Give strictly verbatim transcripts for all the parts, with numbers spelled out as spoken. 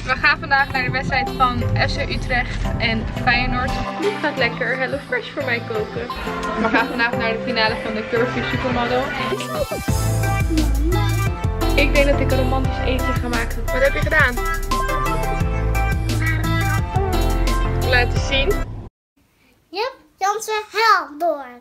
We gaan vandaag naar de wedstrijd van F C Utrecht en Feyenoord. Dit gaat lekker Hello Fresh voor mij koken. We gaan vandaag naar de finale van de Curvy Supermodel. Ik denk dat ik een romantisch eten ga maken. Wat heb je gedaan? Laten zien. Jip Jansen Heldoorn.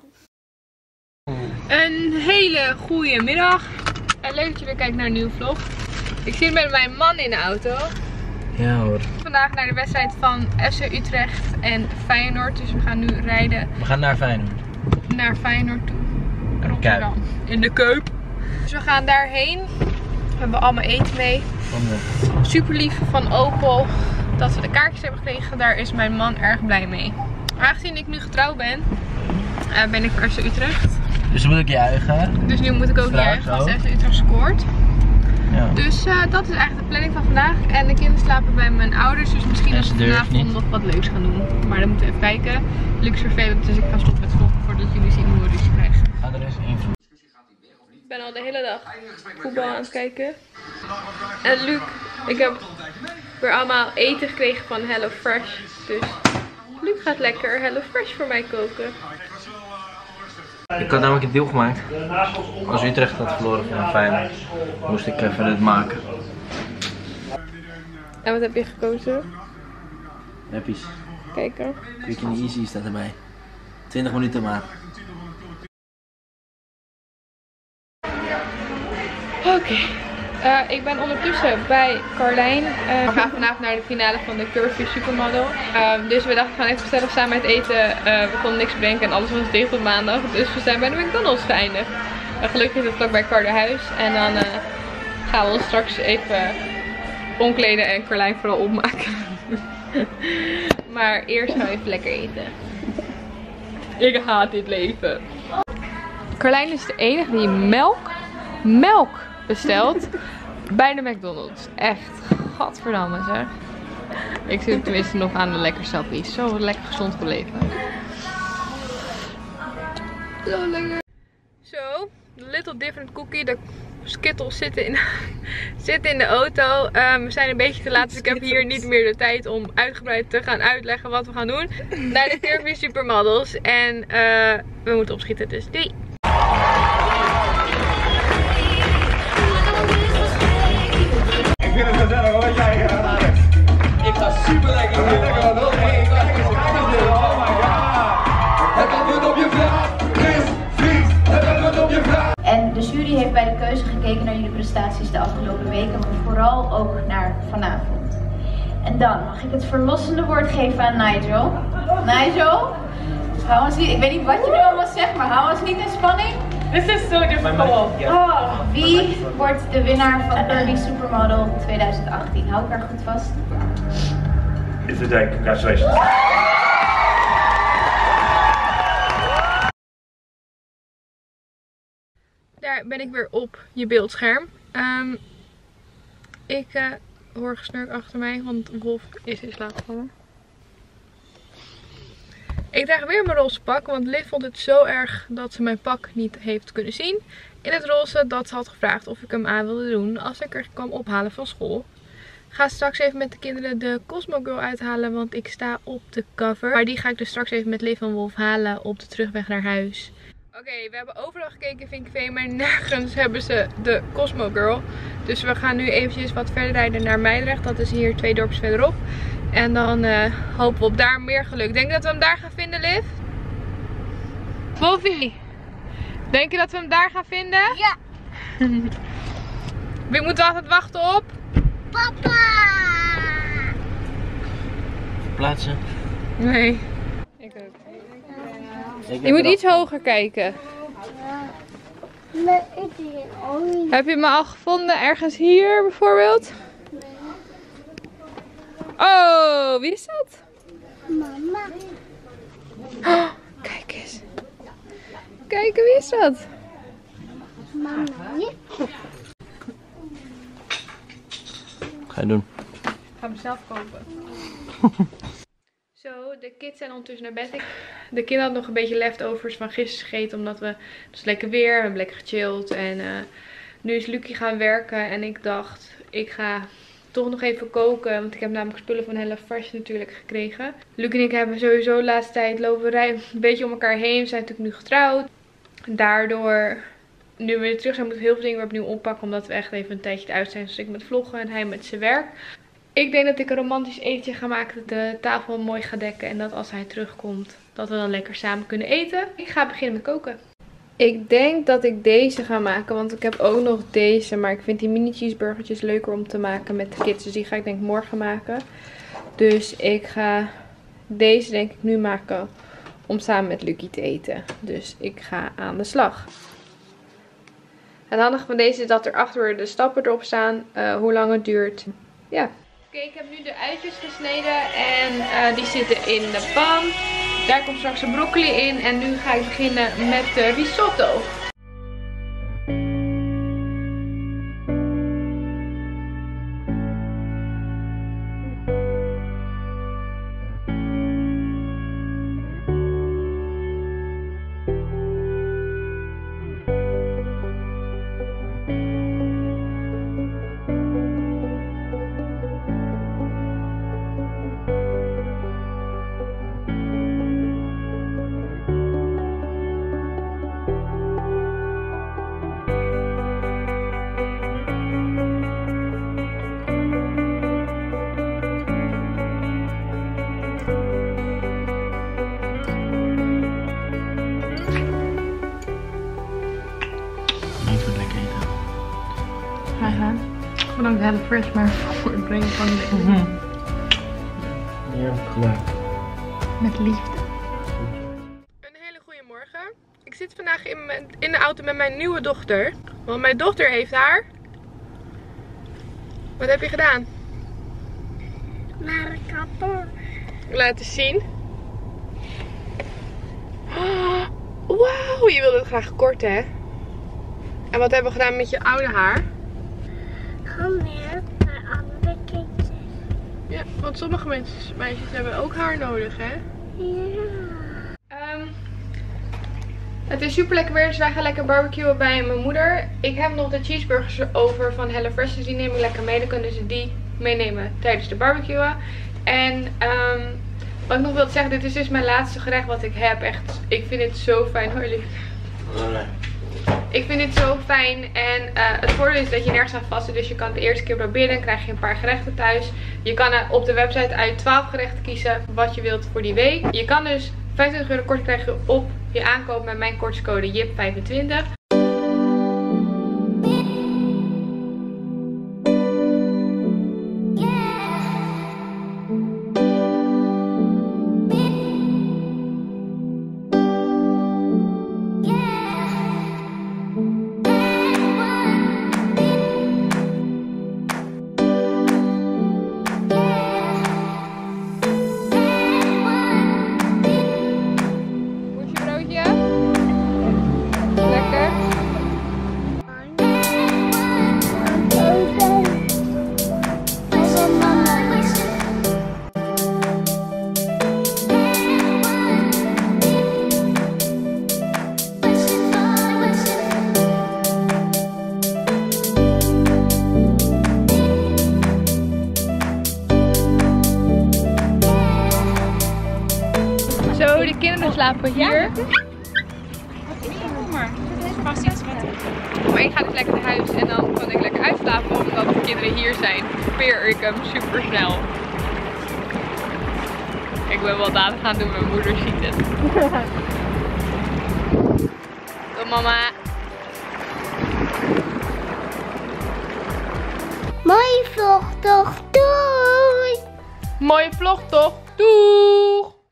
Een hele goede middag. En leuk dat je weer kijkt naar een nieuwe vlog. Ik zit met mijn man in de auto. Ja hoor. Vandaag naar de wedstrijd van F C Utrecht en Feyenoord. Dus we gaan nu rijden. We gaan naar Feyenoord. Naar Feyenoord toe. In Rotterdam. In de Kuip. Dus we gaan daarheen. We hebben allemaal eten mee. Super lief van Opel dat we de kaartjes hebben gekregen. Daar is mijn man erg blij mee. Aangezien ik nu getrouwd ben, uh, ben ik voor F C Utrecht. Dus dan moet ik juichen. Dus nu moet ik ook juichen als F C Utrecht scoort. Ja. Dus uh, dat is eigenlijk de planning van vandaag. En de kinderen slapen bij mijn ouders. Dus misschien dat we vanavond nog wat leuks gaan doen. Maar dan moeten we even kijken. Luc is vervelend, dus ik ga stoppen met vloggen voordat jullie zien hoe we ruzie krijgen. Ga er eens invloed. Ik ben al de hele dag voetbal aan het kijken. En Luc, ik heb weer allemaal eten gekregen van Hello Fresh. Dus Luc gaat lekker Hello Fresh voor mij koken. Ik had namelijk een deal gemaakt. Als Utrecht had verloren van Feyenoord, moest ik even dit maken. En wat heb je gekozen? Happies. Kijk er. Quick and easy staat erbij. twintig minuten maar. Oké. Okay. Uh, ik ben ondertussen bij Carlijn. Uh, we gaan vanavond naar de finale van de Curvy Supermodel. Uh, dus we dachten we gaan even gezellig samen uit eten. Uh, we konden niks bedenken en alles was dicht op maandag. Dus we zijn bij de McDonald's geëindigd. Uh, gelukkig is het vlakbij Carderhuis. En dan uh, gaan we ons straks even omkleden en Carlijn vooral opmaken. Maar eerst gaan we even lekker eten. Ik haat dit leven. Carlijn is de enige die melk, melk besteld bij de McDonald's. Echt, gadverdamme zeg. Ik zit tenminste nog aan de lekker sappies. Zo lekker gezond gebleven. Zo lekker. Zo, de Little Different Cookie. De Skittles zitten in, zitten in de auto. Um, we zijn een beetje te laat, dus ik heb hier niet meer de tijd om uitgebreid te gaan uitleggen wat we gaan doen. Naar de Curvy Supermodels. En uh, we moeten opschieten, dus doei! Ik vind het gezellig hoor, jij gaat Alex. Ik ga super lekker doen. Lekker nog één. Oh my god. Het antwoord op je vraag is vies. Het antwoord op je vraag. En de jury heeft bij de keuze gekeken naar jullie prestaties de afgelopen weken, maar vooral ook naar vanavond. En dan mag ik het verlossende woord geven aan Nigel. Nigel, hou ons niet, ik weet niet wat je nu allemaal zegt, maar hou ons niet in spanning. This is so difficult. Oh, wie wordt de winnaar van Curvy Supermodel twintig achttien? Hou elkaar goed vast. It's the day, congratulations. Daar ben ik weer op je beeldscherm. Um, ik uh, hoor gesnurk achter mij, want Wolf is in slaap gevallen. Ik draag weer mijn roze pak, want Liv vond het zo erg dat ze mijn pak niet heeft kunnen zien. In het roze dat ze had gevraagd of ik hem aan wilde doen als ik er kwam ophalen van school. Ik ga straks even met de kinderen de Cosmo Girl uithalen, want ik sta op de cover. Maar die ga ik dus straks even met Liv en Wolf halen op de terugweg naar huis. Oké, okay, we hebben overal gekeken in Vinkveen, maar nergens hebben ze de Cosmo Girl. Dus we gaan nu eventjes wat verder rijden naar Meidrecht. Dat is hier twee dorpjes verderop. En dan uh, hopen we op daar meer geluk. Denk je dat we hem daar gaan vinden, Liv? Wolfie, denk je dat we hem daar gaan vinden? Ja. Wie moet altijd wachten op? Papa. Plaatsen. Nee. Ik ook. Je moet iets hoger kijken. Nee, ik zie het ook niet. Heb je me al gevonden? Ergens hier bijvoorbeeld? Oh, wie is dat? Mama. Oh, kijk eens. Kijk, wie is dat? Mama. Ga je doen? Ik ga hem zelf kopen. Zo, de kids zijn ondertussen naar bed. Ik, de kinderen hadden nog een beetje leftovers van gisteren gegeten. Omdat we, het was lekker weer, we hebben lekker gechilled. En uh, nu is Lucie gaan werken. En ik dacht, ik ga toch nog even koken. Want ik heb namelijk spullen van HelloFresh natuurlijk gekregen. Luc en ik hebben sowieso de laatste tijd lopen rijden een beetje om elkaar heen. We zijn natuurlijk nu getrouwd. Daardoor, nu we weer terug zijn, moeten we heel veel dingen weer opnieuw oppakken. Omdat we echt even een tijdje uit zijn. Dus ik met vloggen en hij met zijn werk. Ik denk dat ik een romantisch etentje ga maken. Dat de tafel mooi ga dekken. En dat als hij terugkomt, dat we dan lekker samen kunnen eten. Ik ga beginnen met koken. Ik denk dat ik deze ga maken, want ik heb ook nog deze. Maar ik vind die mini cheeseburgertjes leuker om te maken met de kids. Dus die ga ik denk ik morgen maken. Dus ik ga deze denk ik nu maken om samen met Lucie te eten. Dus ik ga aan de slag. Het handige van deze is dat er achter de stappen erop staan. Uh, hoe lang het duurt. Ja. Oké, ik heb nu de uitjes gesneden en uh, die zitten in de pan. Daar komt straks de broccoli in en nu ga ik beginnen met de risotto. Bedankt HelloFresh maar voor het brengen van de eten. Mm-hmm. Ja, gelijk. Met liefde. Een hele goede morgen. Ik zit vandaag in, mijn, in de auto met mijn nieuwe dochter. Want mijn dochter heeft haar... Wat heb je gedaan? Naar de kapper. Laten zien. Oh, wauw, je wilde het graag kort, hè? En wat hebben we gedaan met je oude haar? Gewoon weer naar andere kindjes. Ja, want sommige mensen, meisjes hebben ook haar nodig, hè? Ja. Um, het is super lekker weer, dus wij gaan lekker barbecuen bij mijn moeder. Ik heb nog de cheeseburgers over van HelloFresh, dus die neem ik lekker mee. Dan kunnen ze die meenemen tijdens de barbecuen. En um, wat ik nog wilde zeggen, dit is dus mijn laatste gerecht wat ik heb. Echt, ik vind het zo fijn. Hoor jullie? Ik vind dit zo fijn en uh, het voordeel is dat je nergens aan vast zit. Dus je kan het de eerste keer proberen, dan krijg je een paar gerechten thuis. Je kan uh, op de website uit twaalf gerechten kiezen wat je wilt voor die week. Je kan dus vijfentwintig euro korting krijgen op je aankoop met mijn kortingscode J I P vijfentwintig. De kinderen slapen hier. Maar ik ga dus lekker naar huis en dan kan ik lekker uitslapen omdat de kinderen hier zijn. Probeer ik hem super snel. Ik ben wel dadelijk gaan doen, mijn moeder ziet het. Doei mama. Mooie vlog toch, doei! Mooie vlog toch, doeg!